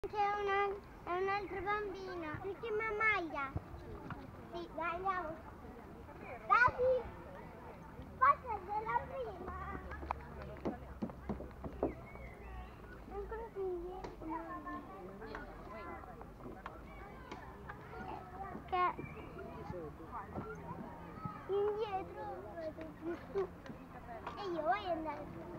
È un'altra bambina, si chiama Maglia. Sì, dai, andiamo. Dai, passa della prima. Ancora più indietro. Che indietro vado più su. E io voglio andare più.